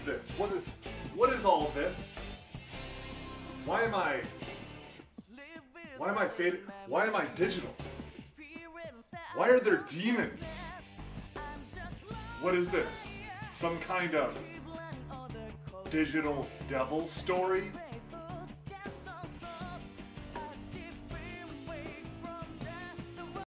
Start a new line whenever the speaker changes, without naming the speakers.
is this? What is all this? Why am I faded? Why am I digital? Why are there demons? What is this? Some kind of digital devil story?